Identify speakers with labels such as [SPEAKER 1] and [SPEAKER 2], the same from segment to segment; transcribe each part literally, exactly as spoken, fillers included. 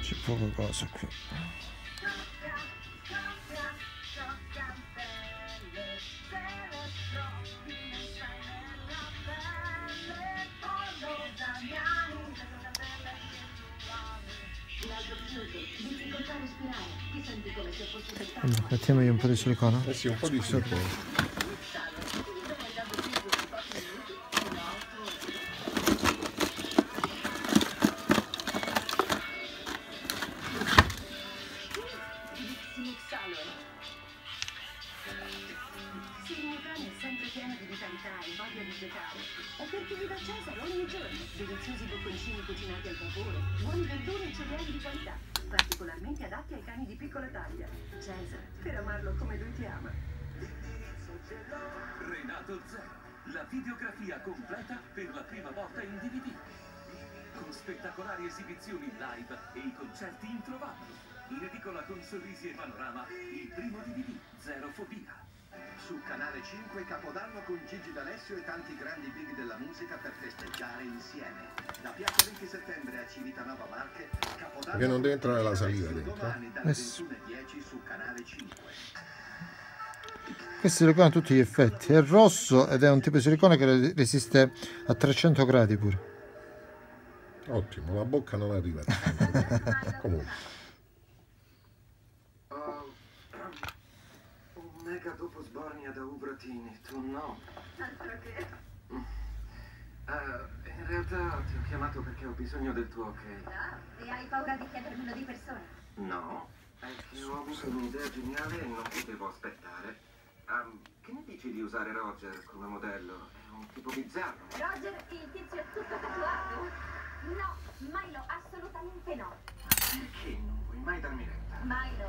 [SPEAKER 1] c'è poca cosa qui. Allora, mettiamogli un po' di silicona.
[SPEAKER 2] Eh sì, un po' di silicona.
[SPEAKER 3] E per chi vive a Cesare ogni giorno, deliziosi bocconcini cucinati al vapore, buone verdure e cereali di qualità, particolarmente adatti ai cani di piccola taglia. Cesare, per amarlo come lui ti ama.
[SPEAKER 4] Renato Zero, la videografia completa per la prima volta in D V D, con spettacolari esibizioni live e i concerti introvabili. In edicola con sorrisi e panorama, il primo D V D, Zero Fobia.
[SPEAKER 5] Su Canale cinque Capodanno con Gigi D'Alessio e tanti grandi big della musica per festeggiare insieme. Da Piazza venti settembre a Civitanova Marche, Capodanno.
[SPEAKER 2] Perché non deve entrare la saliva dentro.
[SPEAKER 5] Domani dalle ventuno e dieci su Canale cinque.
[SPEAKER 1] Questo silicone ha tutti gli effetti, è rosso ed è un tipo di silicone che resiste a trecento gradi pure.
[SPEAKER 2] Ottimo, la bocca non arriva. Comunque.
[SPEAKER 6] Mega dopo sbornia da Ubratini, tu no.
[SPEAKER 3] Altro che.
[SPEAKER 6] Uh, in realtà ti ho chiamato perché ho bisogno del tuo ok.
[SPEAKER 3] Ah, e hai paura di chiedermelo di persona?
[SPEAKER 6] No, è che ho avuto un'idea geniale e non potevo aspettare. Um, che ne dici di usare Roger come modello? È un tipo bizzarro.
[SPEAKER 3] Roger, il tizio è tutto tatuato? No, Milo, assolutamente no.
[SPEAKER 6] Perché non vuoi mai darmi retta?
[SPEAKER 3] Milo.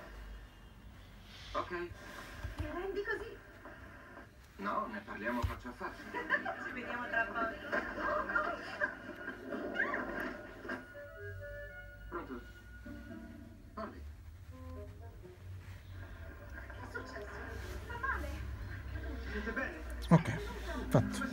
[SPEAKER 6] Ok.
[SPEAKER 3] Ti rendi così?
[SPEAKER 6] No, ne parliamo faccia a faccia.
[SPEAKER 3] Ci vediamo tra poco.
[SPEAKER 6] Pronto? Olli.
[SPEAKER 3] Che è successo? Sta male?
[SPEAKER 6] Siete bene?
[SPEAKER 1] Ok, fatto.